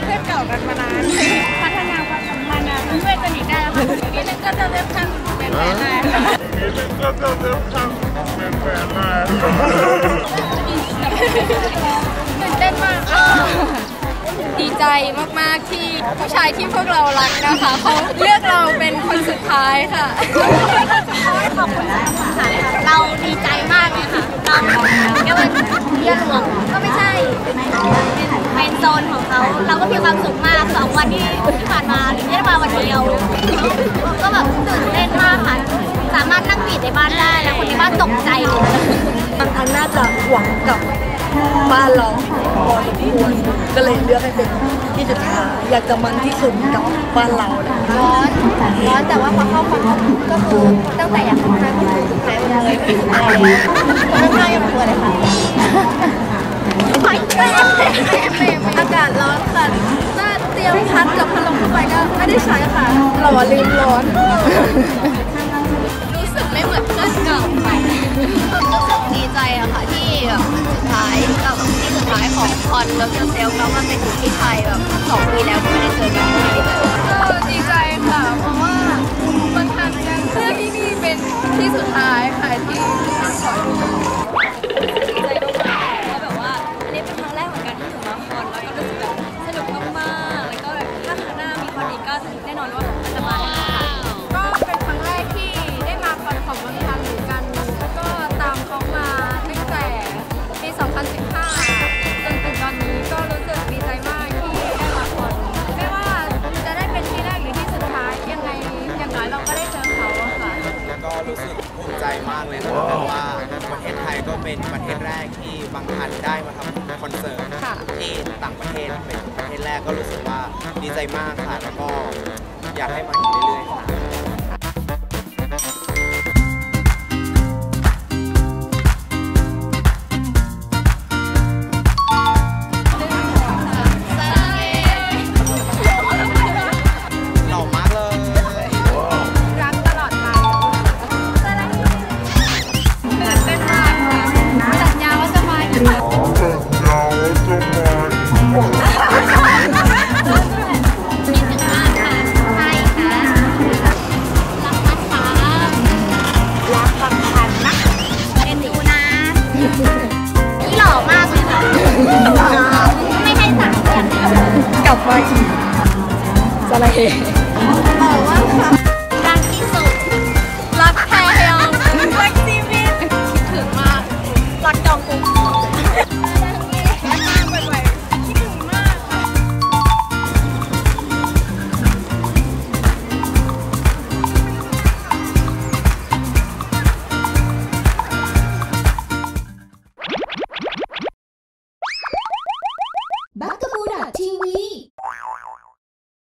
พื่อนเก่ากันมานานพัฒนาความสัมพันธ์นะเพื่อนสนิทได้แล้วค่ะนี่นึงก็จะเริ่มขั้นเป็นแฟนได้นี่นึงก็จะเริ่มขั้นเป็นแฟนได้ตื่นเต้นมากดีใจมากๆที่ผู้ชายที่พวกเรารักนะคะเขาเลือกเราเป็นคนสุดท้ายค่ะขอบคุณค่ะเราดีใจมากเลยค่ะเราก็เป็นเรื่องหลงก็ไม่ใช่เป็นโซนของเขาเราก็มีความสุขมาก2 วันที่ผ่านมาหรือได้มาวันเดียวก็แบบตื่นเต้นมากค่ะสามารถนั่งบีดในบ้านได้แล้วคนในบ้านตกใจเลยบางครั้งน่าจะหวังกับบ้านเราพอสมควรก็เลยเลือกให้เป็นที่สุดท้ายอยากจะมันที่สุดกับบ้านเราร้อนแต่ว่าพอเข้าฟังก็คือตั้งแต่อยากทำงานก็คือสุดท้ายเลยคนข้างๆยังกลัวเลยค่ะอากาศร้อนค่ะถ้าเตรียมพัดกับพัดลมเข้าไปก็ไม่ได้ใช้ค่ะหล่อลืมร้อนรู้สึกไม่เหมือนเพื่อนเก่าค่ะรู้สึกดีใจอะค่ะที่แบบสุดท้ายกับที่สุดท้ายของคอนแล้วก็เซลล์แล้วมันเป็นที่ไทยแบบ2 ปีแล้วที่ไม่ได้เจอกันก็ดีใจค่ะเพราะว่ามันทำกันเพื่อที่นี่เป็นที่สุดท้ายค่ะที่ขอดูดีใจมากๆแล้วแบบว่าอันนี้เป็นครั้งแรกเหมือนกันที่หนูมาคอนแล้วก็รู้สึกแบบสนุกมากๆแล้วก็แบบถ้าครั้งหน้ามีคอนอีกก็แน่นอนว่ามันจะมาแน่นอนค่ะก็เป็นครั้งแรกที่ได้มาคอนของเมืองไทยเหมือนกันแล้วก็ตามเขามาตั้งแต่ปี 2015 จนถึงตอนนี้ก็รู้สึกดีใจมากที่ได้มาคอนไม่ว่าจะได้เป็นที่แรกหรือที่สุดท้ายยังไงอย่างน้อยเราก็ได้เจอเขาค่ะแล้วก็รู้สึกภูมิใจมากเลยนะครับเพราะว่าประเทศไทยก็เป็นประเทศแรกที่บางท่านได้มาทำคอนเสิร์ตที่ต่างประเทศเป็นประเทศแรกก็รู้สึกว่าดีใจมากค่ะแล้วก็อยากให้มาอีกเรื่อยๆค่ะกลับมาอีกสไลด์